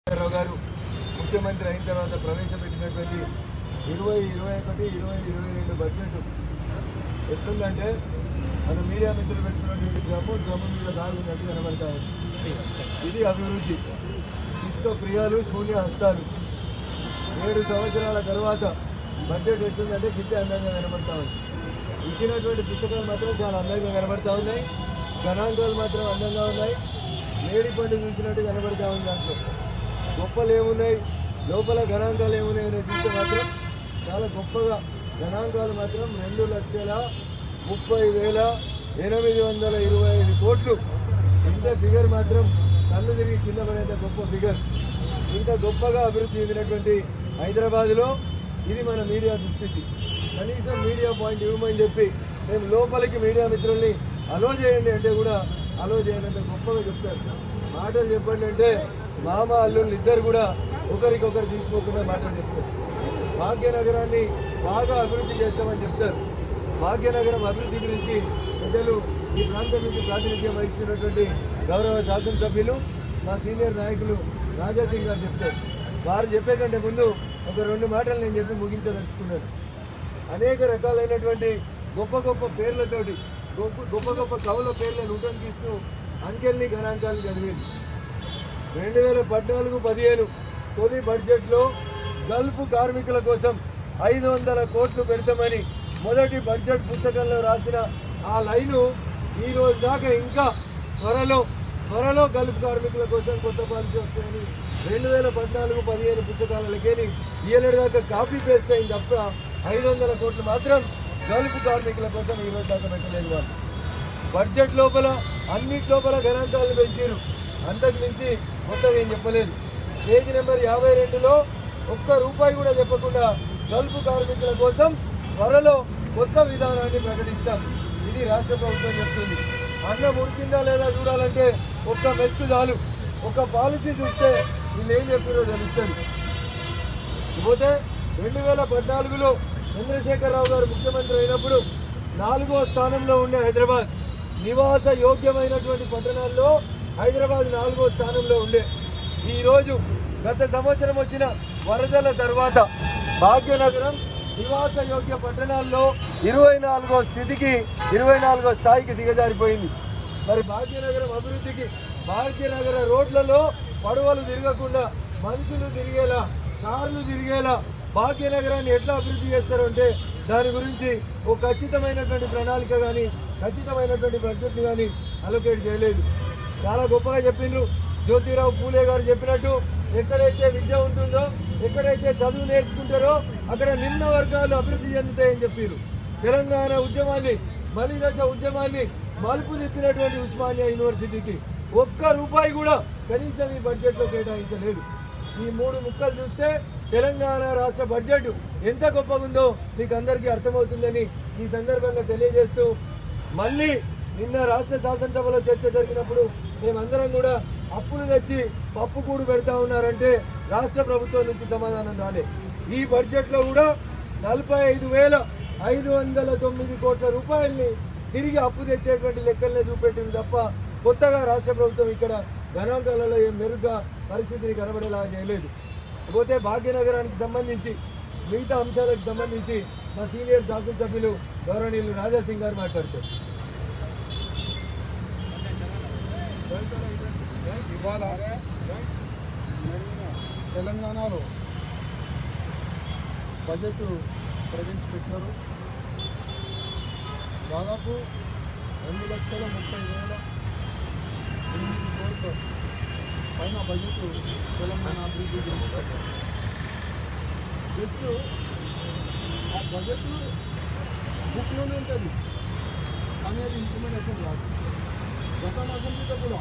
రావు గారు ముఖ్యమంత్రి అయిన తర్వాత ప్రవేశపెట్టినటువంటి 2021-2022 బడ్జెట్ ఎట్లుందంటే మన మీడియా మిత్రులు పెట్టుకున్నటువంటి గ్రామం మీద దాగున్నట్టు కనబడతా ఉంది. ఇది అభివృద్ధి. శిష్ట ప్రియాలు శూన్య హస్తాలు. 7 సంవత్సరాల తర్వాత బడ్జెట్ ఎట్లుందంటే గిట్టే అందంగా కనబడతా ఉంది. ఇచ్చినటువంటి పుస్తకాలు మాత్రం చాలా అందంగా కనబడతా ఉన్నాయి. గణాంకాలు మాత్రం అందంగా ఉన్నాయి. మేడి పండు చూసినట్టు కనబడతా ఉంది. దాంట్లో గొప్పలు ఏమున్నాయి, లోపల గణాంకాలు ఏమున్నాయి అనేది చూస్తే మాత్రం చాలా గొప్పగా గణాంకాలు మాత్రం 2,30,825 కోట్లు. ఇంత ఫిగర్ మాత్రం కళ్ళు తిరిగి కింద పడేంత గొప్ప ఫిగర్. ఇంత గొప్పగా అభివృద్ధి చెందినటువంటి హైదరాబాద్లో ఇది మన మీడియా దుస్థితి. కనీసం మీడియా పాయింట్ ఇవ్వమని చెప్పి మేము లోపలికి మీడియా మిత్రుల్ని అలో చేయండి అంటే కూడా అలో చేయనంత గొప్పగా చెప్తారు. మాటలు చెప్పండి అంటే మామ అల్లుళ్ళు ఇద్దరు కూడా ఒకరికొకరు తీసుకోకుండా మాటలు చెప్తారు. భాగ్యనగరాన్ని బాగా అభివృద్ధి చేస్తామని చెప్తారు. భాగ్యనగరం అభివృద్ధి గురించి ప్రజలు ఈ ప్రాంతం నుంచి ప్రాతినిధ్యం వహిస్తున్నటువంటి గౌరవ శాసనసభ్యులు మా సీనియర్ నాయకులు రాజాసింగ్ గారు చెప్తారు. వారు చెప్పే కంటే ముందు ఒక 2 మాటలు నేను చెప్పి ముగించదలుచుకున్నాను. అనేక రకాలైనటువంటి గొప్ప గొప్ప పేర్లతోటి గొప్ప గొప్ప కవుల పేర్లను ఉటంకిస్తూ అంకెల్ని గణాంకాలు చదివింది. 2014-15 తొలి బడ్జెట్లో గల్ఫ్ కార్మికుల కోసం 500 కోట్లు పెడతామని మొదటి బడ్జెట్ పుస్తకంలో రాసిన ఆ లైను ఈ రోజు దాకా ఇంకా త్వరలో గల్ఫ్ కార్మికుల కోసం కొత్త పాలసీ వస్తాయని 2014-15 పుస్తకాలకేని ఏడాది దాకా కాపీ పేస్ట్ అయింది తప్ప 500 కోట్లు మాత్రం గల్ఫ్ కార్మికుల కోసం ఈ రోజు దాకా పెట్టలేదు. వాళ్ళు బడ్జెట్ లోపల అన్నిటి లోపల గణాంకాలను పెంచారు. అంతకు మించి కొత్తగా ఏం చెప్పలేదు. పేజీ నెంబర్ 52లో ₹1 కూడా చెప్పకుండా గల్ఫ్ కార్మికుల కోసం త్వరలో కొత్త విధానాన్ని ప్రకటిస్తాం. ఇది రాష్ట్ర ప్రభుత్వం చెప్తుంది. అన్నం ఉడికిందా లేదా చూడాలంటే ఒక్క మెచ్చుకు చాలు. ఒక పాలసీ చూస్తే వీళ్ళు ఏం చెప్పారో తెలుస్తుంది. ఇకపోతే 2014లో చంద్రశేఖరరావు గారు ముఖ్యమంత్రి అయినప్పుడు 4వ స్థానంలో ఉండే హైదరాబాద్ నివాస యోగ్యమైనటువంటి పట్టణాల్లో హైదరాబాద్ 4వ స్థానంలో ఉండే. ఈరోజు గత సంవత్సరం వచ్చిన వరదల తర్వాత భాగ్యనగరం నివాస యోగ్య పట్టణాల్లో 24వ స్థాయికి దిగజారిపోయింది. మరి భాగ్యనగరం అభివృద్ధికి భాగ్యనగర రోడ్లలో పడవలు తిరగకుండా మనుషులు తిరిగేలా, కార్లు తిరిగేలా భాగ్యనగరాన్ని ఎట్లా అభివృద్ధి చేస్తారు అంటే దాని గురించి ఒక ఖచ్చితమైనటువంటి ప్రణాళిక కానీ ఖచ్చితమైనటువంటి బడ్జెట్ని కానీ అలొకేట్ చేయలేదు. చాలా గొప్పగా చెప్పిండ్రు. జ్యోతిరావు పూలే గారు చెప్పినట్టు ఎక్కడైతే విద్య ఉంటుందో, ఎక్కడైతే చదువు నేర్చుకుంటారో అక్కడ నిమ్న వర్గాలు అభివృద్ధి చెందుతాయని చెప్పారు. తెలంగాణ ఉద్యమాన్ని, మలిదశ ఉద్యమాన్ని మలుపు తిప్పినటువంటి ఉస్మానియా యూనివర్సిటీకి ₹1 కూడా కనీసం ఈ బడ్జెట్లో కేటాయించలేదు. ఈ 3 ముక్కలు చూస్తే తెలంగాణ రాష్ట్ర బడ్జెట్ ఎంత గొప్పగా ఉందో మీకు అందరికీ అర్థమవుతుందని ఈ సందర్భంగా తెలియజేస్తూ, మళ్ళీ నిన్న రాష్ట్ర శాసనసభలో చర్చ జరిగినప్పుడు మేమందరం కూడా అప్పులు తెచ్చి పప్పు కూడు పెడతా ఉన్నారంటే రాష్ట్ర ప్రభుత్వం నుంచి సమాధానం రాలే. ఈ బడ్జెట్లో కూడా 45,509 కోట్ల రూపాయల్ని తిరిగి అప్పు తెచ్చేటువంటి లెక్కలనే చూపెట్టింది తప్ప కొత్తగా రాష్ట్ర ప్రభుత్వం ఇక్కడ గణాంకాలలో ఏం మెరుగ్గా పరిస్థితిని కనబడేలా చేయలేదు. పోతే భాగ్యనగరానికి సంబంధించి మిగతా అంశాలకు సంబంధించి మా సీనియర్ శాసనసభ్యులు గౌరవనీయులు రాజాసింగ్ గారు మాట్లాడతారు. ఇవాళ తెలంగాణలో బడ్జెట్ ప్రవేశపెట్టారు. దాదాపు 2,30,008 కోట్ల పైన బడ్జెట్ తెలంగాణ అభివృద్ధి గురించి పెట్టారు. జస్ట్ ఆ బడ్జెట్ బుక్లోనే ఉంటుంది, కానీ అది ఇంప్లిమెంటేషన్ కాదు. గత అసెంబ్లీలో కూడా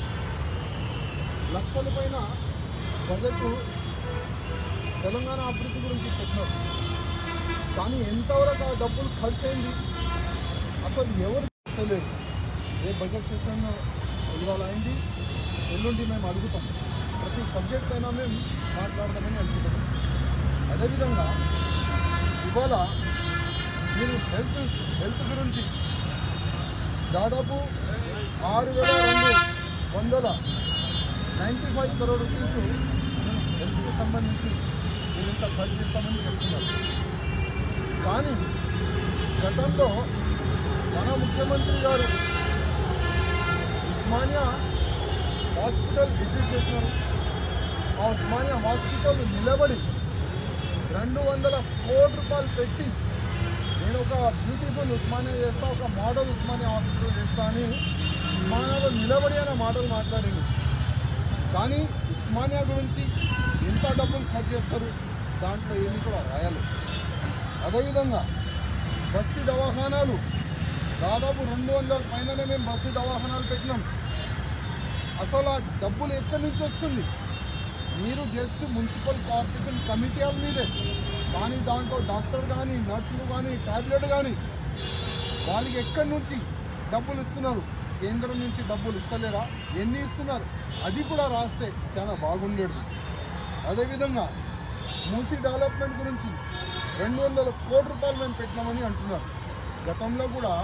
లక్షల పైన బడ్జెట్ తెలంగాణ అభివృద్ధి గురించి పెట్టినారు. కానీ ఎంతవరకు ఆ డబ్బులు ఖర్చు అయింది అసలు ఎవరు తెలియదు. ఏ బడ్జెట్ సెషన్ ఇవాళ అయింది, ఎల్లుండి మేము అడుగుతాం. ప్రతి సబ్జెక్ట్ అయినా మేము మాట్లాడదామని అనుకుంటాం. అదేవిధంగా ఇవాళ మీరు హెల్త్ గురించి దాదాపు 6,295 crore రూపీస్ సంబంధించి మీరు ఇంత ఖర్చు చేస్తామని చెప్తున్నారు. కానీ గతంలో మన ముఖ్యమంత్రి గారు ఉస్మానియా హాస్పిటల్ విజిట్ చేసినారు. ఆ ఉస్మానియా హాస్పిటల్ నిలబడి 200 కోట్ల రూపాయలు పెట్టి నేను ఒక బ్యూటిఫుల్ ఉస్మానియా చేస్తా, ఒక మోడల్ ఉస్మానియా హాస్పిటల్ చేస్తా అని ఉస్మానియాలో నిలబడి అనే మాటలు మాట్లాడింది. కానీ ఉస్మానియా గురించి ఎంత డబ్బులు ఖర్చు చేస్తారు దాంట్లో ఏమి కూడా రాయాలి. అదేవిధంగా బస్తీ దవాఖానాలు దాదాపు 200 పైననే మేము బస్తీ దవాఖానాలు పెట్టినాం. అసలు ఆ డబ్బులు ఎక్కడి నుంచి వస్తుంది? మీరు జస్ట్ మున్సిపల్ కార్పొరేషన్ కమిటీల మీదే, కానీ దాంట్లో డాక్టర్ కానీ నర్సులు కానీ ట్యాబ్లెట్ కానీ వాళ్ళకి ఎక్కడి నుంచి డబ్బులు ఇస్తున్నారు? కేంద్రం నుంచి డబ్బులు ఇస్తలేరా? ఎన్ని ఇస్తున్నారు? అది కూడా రాస్తే చాలా బాగుండేది. అదేవిధంగా మూసీ డెవలప్మెంట్ గురించి 200 కోట్ల రూపాయలు మేము పెట్టినామని అంటున్నారు. గతంలో కూడా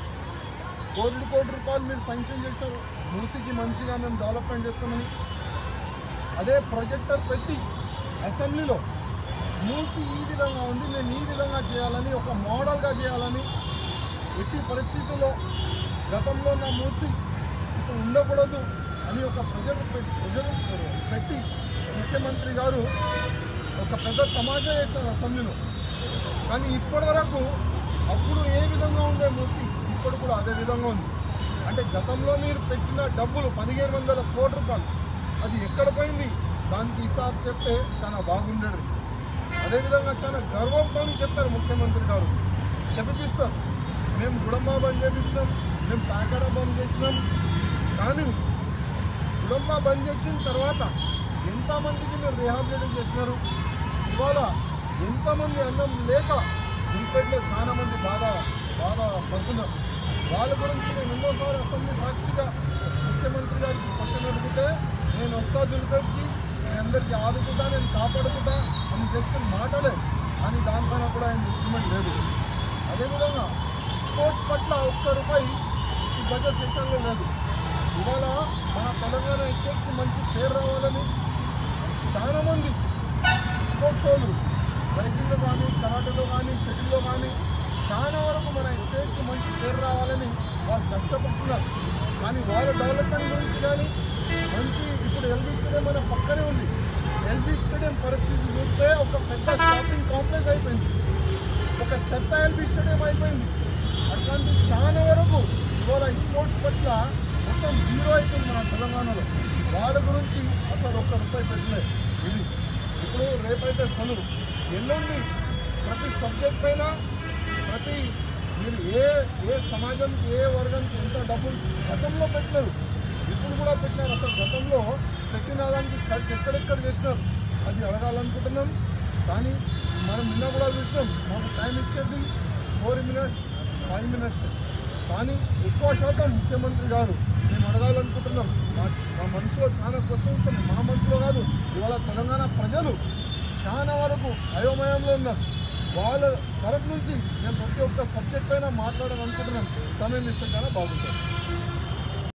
కోటి రూపాయలు మీరు శాంక్షన్ చేశారు మూసీకి మంచిగా మేము డెవలప్మెంట్ చేస్తామని. అదే ప్రొజెక్టర్ పెట్టి అసెంబ్లీలో మూసీ ఈ విధంగా ఉంది, మేము ఈ విధంగా చేయాలని, ఒక మోడల్గా చేయాలని, ఎట్టి పరిస్థితుల్లో గతంలో నా మూసీ ఇప్పుడు ఉండకూడదు అని ఒక ప్రజలు పెట్టి ముఖ్యమంత్రి గారు ఒక పెద్ద తమాషా చేశారు అసెంబ్లీలో. కానీ ఇప్పటి వరకు అప్పుడు ఏ విధంగా ఉండే మూసీ ఇప్పుడు కూడా అదే విధంగా ఉంది. అంటే గతంలో మీరు పెట్టిన డబ్బులు 1500 కోట్ల రూపాయలు అది ఎక్కడ పోయింది? దానికి హిసాబు చెప్తే చాలా బాగుండేది. అదేవిధంగా చాలా గర్వంతో చెప్తారు ముఖ్యమంత్రి గారు, చెప్పిస్తారు మేము గుడంబా బంద్ చేపిస్తున్నాం, మేము ప్యాకెడ బంద్ చేసినాం. కానీ గుడంబా బంద్ చేసిన తర్వాత ఎంతమందికి మీరు రిహాబిలిటేషన్ చేసినారు? ఇవాళ ఎంతమంది అన్నం లేక క్రికెట్లో చాలా మంది బాధ పడుతున్నారు. వాళ్ళ గురించి నేను ఎన్నోసారి అసెంబ్లీ సాక్షిగా ముఖ్యమంత్రి గారికి క్వశ్చన్ అడిగితే నేను వస్తా దుర్గకి, నేను అందరికీ ఆదుకుంటా, నేను కాపాడుకుంటా అని జస్ట్ మాటలే, కానీ దానిపైన కూడా ఆయన ఇంప్లిమెంట్ లేదు. అదేవిధంగా స్పోర్ట్స్ పట్ల ఒక్క రూపాయి ఈ బడ్జెట్ సెషన్లో లేదు. ఇవాళ మన తెలంగాణ స్టేట్కి మంచి పేరు రావాలని చాలామంది స్పోర్ట్స్ వాళ్ళు రైసింగ్లో కానీ, కరాటేలో కానీ, షటిల్లో కానీ చాలా వరకు మన స్టేట్కి మంచి పేరు రావాలని వాళ్ళు కష్టపడుతున్నారు. కానీ వాళ్ళ డెవలప్మెంట్ గురించి కానీ మంచి ఇప్పుడు ఎల్బీ స్టేడియం మన పక్కనే ఉంది. ఎల్బీ స్టేడియం పరిస్థితి చూస్తే ఒక పెద్ద షాపింగ్ కాంప్లెక్స్ అయిపోయింది, ఒక చెత్త ఎల్బీ స్టేడియం అయిపోయింది. అట్లాంటి చాలా వరకు ఇవాళ స్పోర్ట్స్ పట్ల మొత్తం జీరో అయిపోయింది మన తెలంగాణలో. వాళ్ళ గురించి అసలు ఒక్క రూపాయి పెట్టలేదు. ఇది ఇప్పుడు రేపైతే సెలవు, ఎల్లుండి ప్రతి సబ్జెక్ట్ పైన మీరు ఏ సమాజంకి ఏ వర్గానికి ఎంత డబ్బులు గతంలో పెట్టినారు, ఇప్పుడు కూడా పెట్టినారు. అసలు గతంలో పెట్టిన దానికి ఖర్చు ఎక్కడెక్కడ చేసినారు అది అడగాలనుకుంటున్నాం. కానీ మనం నిన్న కూడా చూసినాం, మాకు టైం ఇచ్చేది 4 minutes 5 minutes. కానీ ఎక్కువ శాతం ముఖ్యమంత్రి గారు మేము అడగాలనుకుంటున్నాం. మా మనసులో చాలా క్వశ్చన్స్ ఉన్నాయి, మా మనసులో కాదు, ఇవాళ తెలంగాణ ప్రజలు చాలా వరకు అయోమయంలో ఉన్నారు. వాళ్ళ తరఫు నుంచి మేము ప్రతి ఒక్క సబ్జెక్ట్ పైన మాట్లాడాలనుకుంటున్నాం. సమయం ఇస్తే చాలా బాగుంటుంది.